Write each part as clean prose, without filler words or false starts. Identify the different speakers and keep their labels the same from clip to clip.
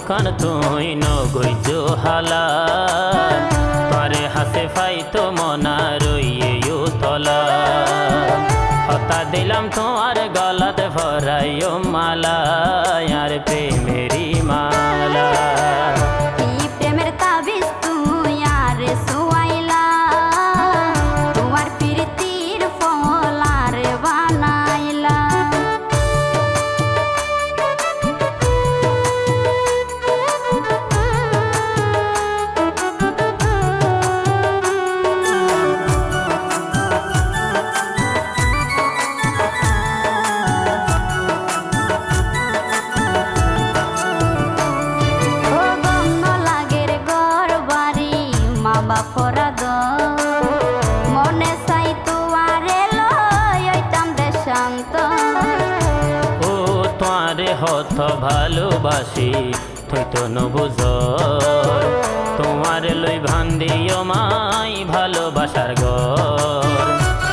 Speaker 1: মুখখান তুই নগৈজো হালা তরে হাসে ফাইতো মনা রইয়ে তলা হতা দিলাম তোমার গলাতে ভরাইও মালা আর প্রেমেরই মালা হত ভালোবাসি তুই তো নবুঝ তোমার লই ভান্দিও মাই ভালোবাসার ঘর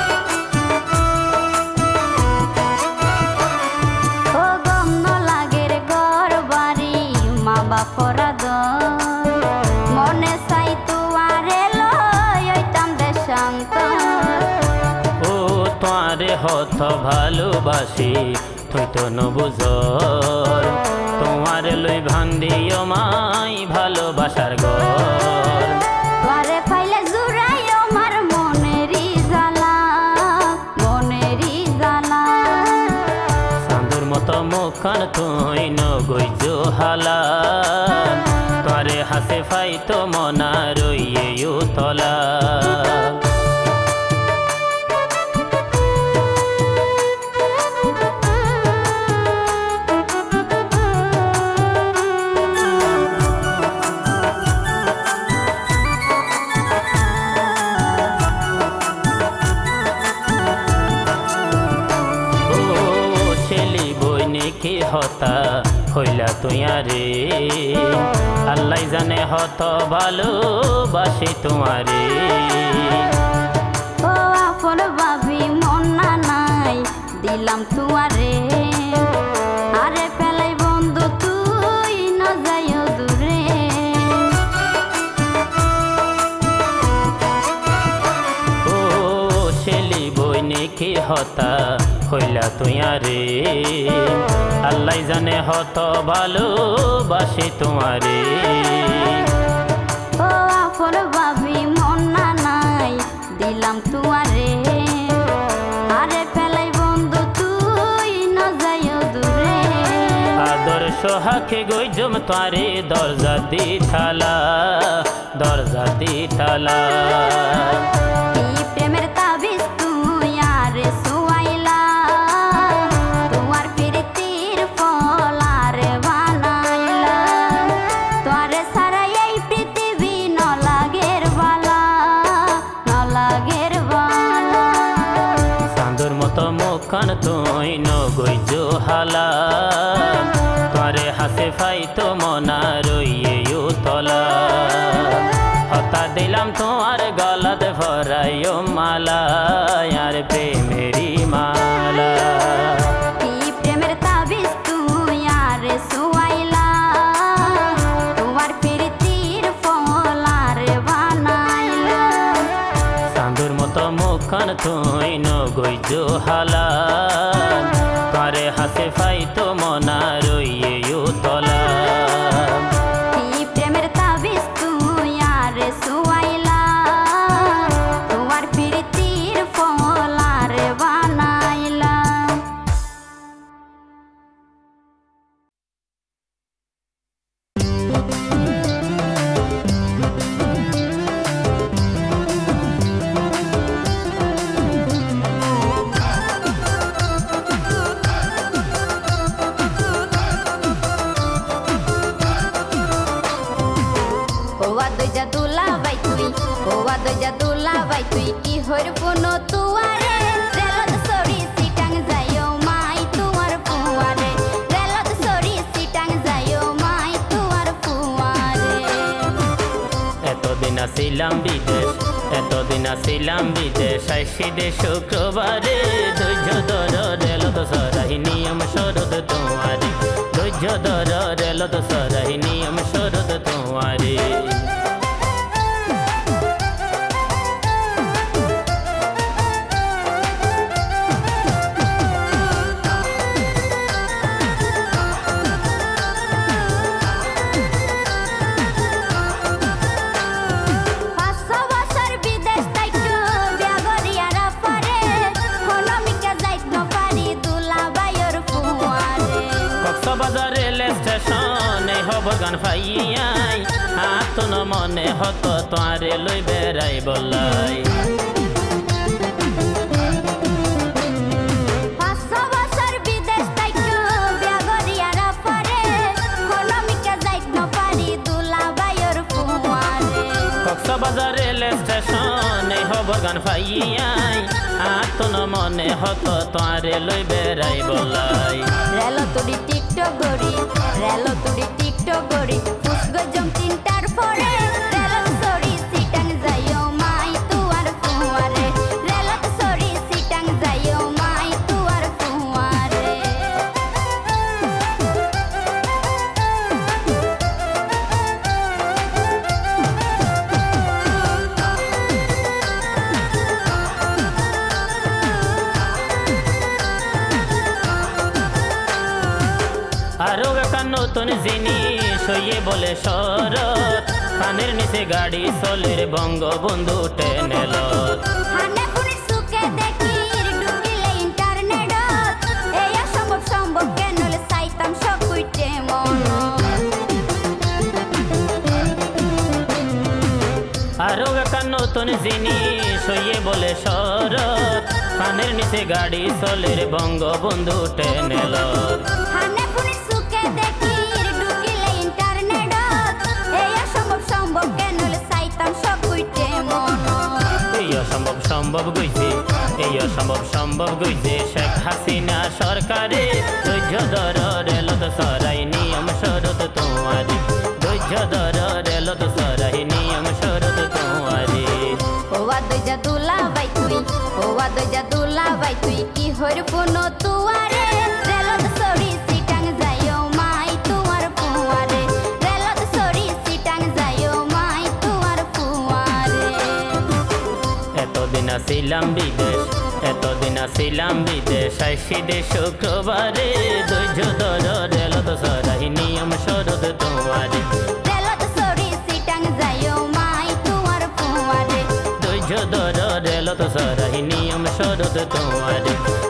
Speaker 2: ও গম লাগের ঘর বাড়ি মা বাপরা মনে চাই তোমারে লইতাম দেশান্ত
Speaker 1: ও তোমারে হত ভালোবাসি তুই তো নবুঝ তোমার লই ভান্দিও মাই ভালোবাসার ঘর
Speaker 2: তোরে পাইলে জুড়াই আমার মনেরই জ্বালা
Speaker 1: চাঁদুর মতো মুখখান তুই নগৈজো হালা তোরে হাসে ফাইতো মনা রইয়ে তলা কি হতা হইলা তুয়ারে আল্লাহ জানে হত ভালোবাসি তোমারে
Speaker 2: ও আপন ভাবি মন নাই দিলাম তুয়ারে আরে পেলাই বন্ধু তুই না যাইও দূরে
Speaker 1: ও ছেলি বইনে কি হতা হইলা তুয়ারে আল্লাহ জানে হত ভালোবাসি তোমারে
Speaker 2: ও আপন ভাবি মন নাই দিলাম তুয়ারে আরে পেলাই বন্ধু তুই না যাইও দূরে
Speaker 1: আদর সোহাকে গইজম তারে দরজা দি থালা
Speaker 2: প্রেমের তাবিজ তুই আরে সুয়াইলা তোমার প্রীতির ফল আরে বানাইলা তোরে সারা এই পৃথিবী ন লাগের বালা
Speaker 1: চাঁদুর মতো মুখখান তুই নগৈজো হালা তোরে হাসে ফাইতো মনা রইয়ে তলা হতা দিলাম তোমার গলাতে ভরাইও মালা আর প্রেমেরই মালা
Speaker 2: প্রেমের তাবিজ তুই আরে সুয়াইলা তোমার প্রীতির ফল আরে বানাইলা
Speaker 1: চাঁদুর মতো মুখখান তুই নগৈজো হালা তোরে হাসে ফাইতো মনা রইয়ে তলা
Speaker 2: প্রেমের তাবিজ তুই আরে সুয়াইলা তোমার প্রীতির ফল আরে বানাইলা তুই কি হইর পুনো তুয়ারে রেলত সরি সিটাং যাইও মাই তুয়ার পুয়ারে রেলত সরি সিটাং যাইও মাই তুয়ার পুয়ারে
Speaker 1: এতদিন আসিলাম বিদেশ আইসি শুক্রবারে ধৈর্য ধর রেলত সরাই নিয়ম শরদ তোমারে ধৈর্য ধৈর্য ধর রেলত সরাই নিয়ম শরত তোমারে বাজার রেল স্টেশনে হবগান ফাইয়াই আতুন মনে হত তোয়ারে লই বেড়াই বলাই বাজার রেল স্টেশনে হবগান ফাইয়াই আতুন মনে হত তোয়ারে লই বেড়াই বলাই
Speaker 2: রেল তুড়ি টিকটক গড়ি ফুসগো জম তিনটার পরে রেলত সরি সিটাং যাইও মাই তুয়ার ফুয়ারে রেলত সরি সিটাং যাইও মাই তুয়ার ফুয়ারে
Speaker 1: আরো একটা নতুন জিনিস হইয়ে বলে শরৎ কানের নিচে গাড়ি চলের বঙ্গবন্ধু টেনেল
Speaker 2: হানে পুনি সুকে দেখি ঢুকিলে ইন্টারনেটত এই সম্ভব কেনলে সাইতাম সব কুইটে মন
Speaker 1: আরো একটা নতুন জিনিস হইয়ে বলে শরৎ কানের নিচে গাড়ি চলের বঙ্গবন্ধু টেনেল
Speaker 2: হানে পুনি সুকে দেখি ঢুকিলে ইন্টারনেটত এই সম্ভব কেনলে সাইতাম সব কুইটে মন
Speaker 1: এই সম্ভব গইছে শেখ হাসিনা সরকারে ধৈর্য ধর রেলত সরাই নিয়ম শরত তোমারে ধৈর্য ধর রেলত সরাই নিয়ম শরত তোমারে
Speaker 2: ওয়া দইজা দুলা বাই তুই কি হর পুনো তুয়ারে রেলত সরি সিটাং যাইও মাই তুয়ার ফুয়ারে রেলত সরি সিটাং যাইও মাই তুয়ার ফুয়ারে
Speaker 1: এতদিন আসিলাম বিদেশ আইসি দে শুক্রবারে ধৈর্য ধর রেলত সরাই নিয়ম শরত তোমারে
Speaker 2: রেলত সরি সিটাং যাইও মাই তুয়ার ফুয়ারে
Speaker 1: ধৈর্য ধর রেলত সরাই নিয়ম শরত তোমারে